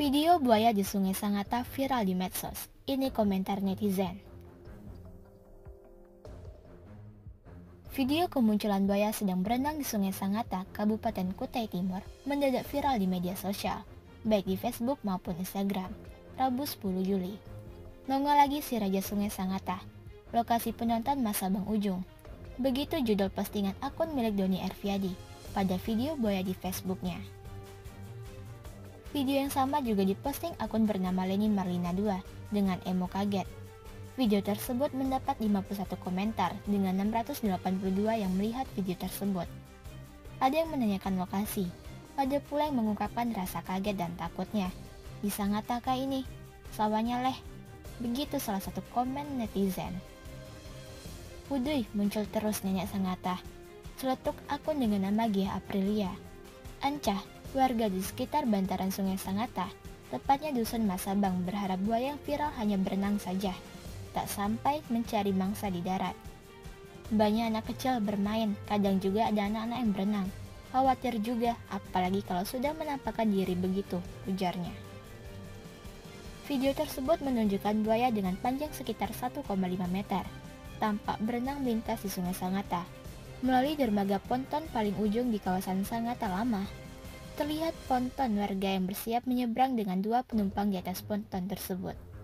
Video buaya di Sungai Sangatta viral di medsos. Ini komentar netizen. Video kemunculan buaya sedang berenang di Sungai Sangatta, Kabupaten Kutai Timur, mendadak viral di media sosial, baik di Facebook maupun Instagram, Rabu 10 Juli. Nongol lagi si Raja Sungai Sangatta, lokasi penonton masa Bang Ujung. Begitu judul postingan akun milik Doni Erviadi pada video buaya di Facebooknya. Video yang sama juga diposting akun bernama Lenin Marlina 2 dengan emo kaget. Video tersebut mendapat 51 komentar dengan 682 yang melihat video tersebut. Ada yang menanyakan lokasi, ada pula yang mengungkapkan rasa kaget dan takutnya. Di Sangatta kah ini? Sawahnya leh. Begitu salah satu komen netizen. Wuduy, muncul terus nenek Sangatta. Celetuk akun dengan nama Gia Aprilia. Ancah, warga di sekitar bantaran Sungai Sangatta, tepatnya Dusun Masabang, berharap buaya yang viral hanya berenang saja, tak sampai mencari mangsa di darat. Banyak anak kecil bermain, kadang juga ada anak-anak yang berenang. Khawatir juga, apalagi kalau sudah menampakkan diri begitu, ujarnya. Video tersebut menunjukkan buaya dengan panjang sekitar 1,5 meter, tampak berenang melintas di Sungai Sangatta, melalui dermaga ponton paling ujung di kawasan Sangatta Lama. Terlihat ponton warga yang bersiap menyeberang dengan 2 penumpang di atas ponton tersebut.